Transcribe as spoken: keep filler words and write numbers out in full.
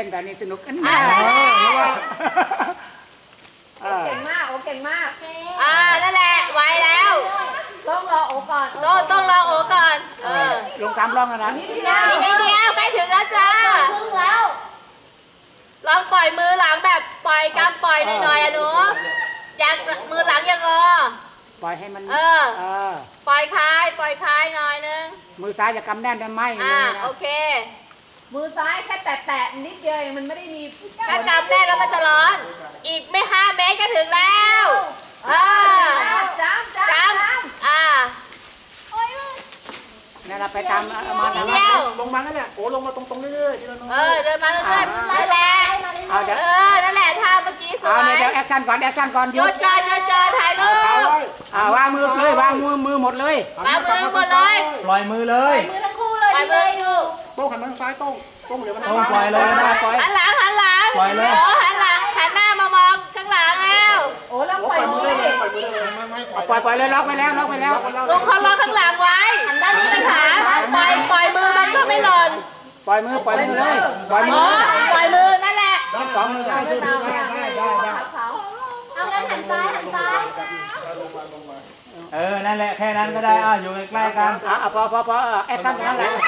นแบบนี้สนุกอันนี้เก่งมากโอ้เก่งมากอ่านั่นแหละไวแล้วต้องรอโอก่อนต้องต้องรอโอก่อนเออลงตามร่องนะนิดเดียวนิดเดียวใกล้ถึงแล้วจ้าครึ่งแล้วลองปล่อยมือหลังแบบปล่อยกำปล่อยหน่อยๆอ่ะหนูอยากมือหลังอย่างงอปล่อยให้มันเออปล่อยคลายปล่อยคลายหน่อยนึงมือซ้ายจะกำแน่นได้ไหมอ่าโอเคมือซ้ายแค่แตะๆนิดเดียวมันไม่ได้มีถ้ากำแน่นแล้วมันจะร้อนอีกไม่ห้าเมตรก็ถึงแล้วอ่าจ้ำจ้ำจ้ำอ่านี่เราไปตามมาทีเดียวลงมานั่นแหละโอ้ลงมาตรงๆเรื่อยๆเออเดินมาเรื่อยๆนั่นแหละเออนั่นแหละท่าเมื่อกี้สวยเดี๋ยวแอคชั่นก่อนแอคชั่นก่อนหยุดก่อนหยุดก่อนถ่ายรูปอ่าวางมือเลยวางมือมือหมดเลยวางมือหมดเลยปล่อยมือเลยมือทั้งคู่เลยปล่อยมืออยู่โต้งหันมาทางซ้ายโต้งโต้งเดี๋ยวมันปล่อยเลยปล่อยหันหลังหันหลังปล่อยเลยโอ้หันหลังหันหน้ามามองข้างหลังแล้วโอ้แล้วปล่อยมือเลยปล่อยมือเลยไม่ไม่ปล่อยปล่อยเลยล็อกไปแล้วล็อกไปแล้วลุงเขาล็อกข้างหลังไว้หันด้านนี้ปัญหาปล่อยปล่อยมือมันก็ไม่หล่นปล่อยมือปล่อยมือเลยปล่อยมือปล่อยมือนั่นแหละสองมือได้ได้ได้ได้ได้เอางั้นหันซ้ายหันซ้ายเออนั่นแหละแค่นั้นก็ได้อ่ะอยู่ใกล้ๆกันอ่ะพอพอพอแอคชั่นนั่นแหละ